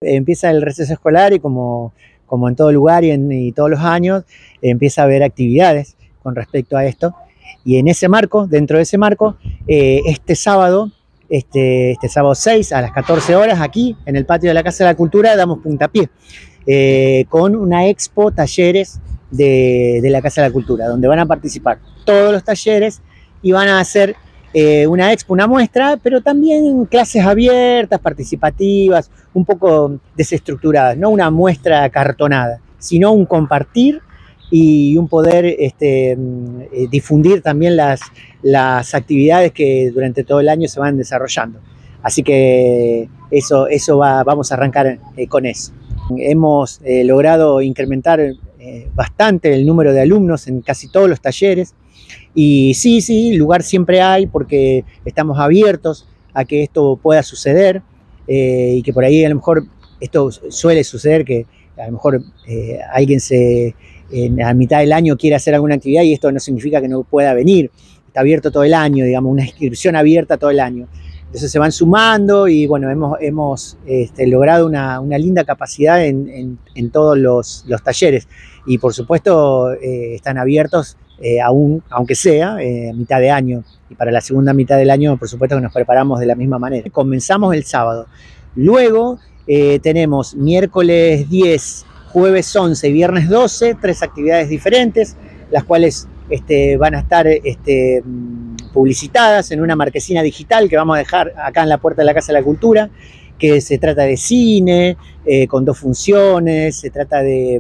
Empieza el receso escolar y como en todo lugar y todos los años, empieza a haber actividades con respecto a esto. Y en ese marco, dentro de ese marco, este sábado 6 a las 14 horas, aquí en el patio de la Casa de la Cultura, damos puntapié con una expo talleres de la Casa de la Cultura, donde van a participar todos los talleres y van a hacer una expo, una muestra, pero también clases abiertas, participativas, un poco desestructuradas, no una muestra cartonada, sino un compartir y un poder difundir también las actividades que durante todo el año se van desarrollando. Así que vamos a arrancar con eso. Hemos logrado incrementar bastante el número de alumnos en casi todos los talleres. Y sí, lugar siempre hay porque estamos abiertos a que esto pueda suceder y que por ahí a lo mejor esto suele suceder que a lo mejor alguien a mitad del año quiere hacer alguna actividad y esto no significa que no pueda venir. Está abierto todo el año, digamos, una inscripción abierta todo el año. Entonces se van sumando y bueno, hemos logrado una linda capacidad en todos los talleres y por supuesto están abiertos aunque sea mitad de año, y para la segunda mitad del año por supuesto que nos preparamos de la misma manera. Comenzamos el sábado, luego tenemos miércoles 10, jueves 11 y viernes 12, 3 actividades diferentes, las cuales van a estar publicitadas en una marquesina digital que vamos a dejar acá en la puerta de la Casa de la Cultura, que se trata de cine, con 2 funciones, se trata de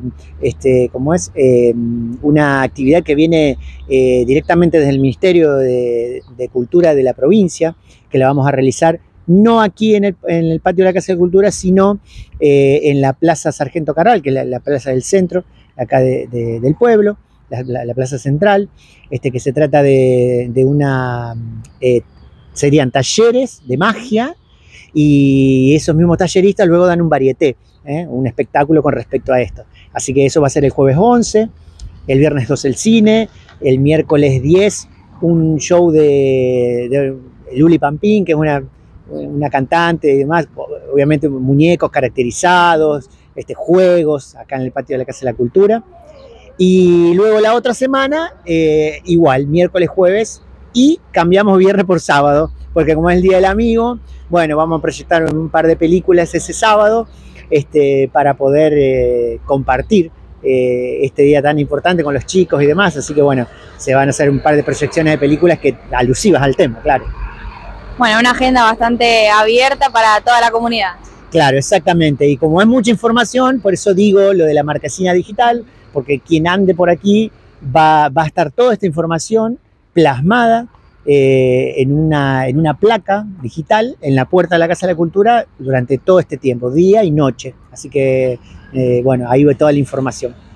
una actividad que viene directamente desde el Ministerio de Cultura de la provincia, que la vamos a realizar no aquí en el patio de la Casa de Cultura, sino en la Plaza Sargento Carral, que es la plaza del centro, acá del pueblo, la plaza central, que se trata serían talleres de magia, y esos mismos talleristas luego dan un varieté, un espectáculo con respecto a esto. Así que eso va a ser el jueves 11, el viernes 12 el cine, el miércoles 10 un show de Luli Pampín, que es una cantante y demás, obviamente muñecos caracterizados, juegos acá en el patio de la Casa de la Cultura. Y luego la otra semana, igual, miércoles, jueves, y cambiamos viernes por sábado, porque como es el Día del Amigo, bueno, vamos a proyectar un par de películas ese sábado para poder compartir este día tan importante con los chicos y demás. Así que bueno, se van a hacer un par de proyecciones de películas alusivas al tema, claro. Bueno, una agenda bastante abierta para toda la comunidad. Claro, exactamente. Y como es mucha información, por eso digo lo de la marquesina digital, porque quien ande por aquí va a estar toda esta información plasmada en una placa digital en la puerta de la Casa de la Cultura durante todo este tiempo, día y noche. Así que, bueno, ahí va toda la información.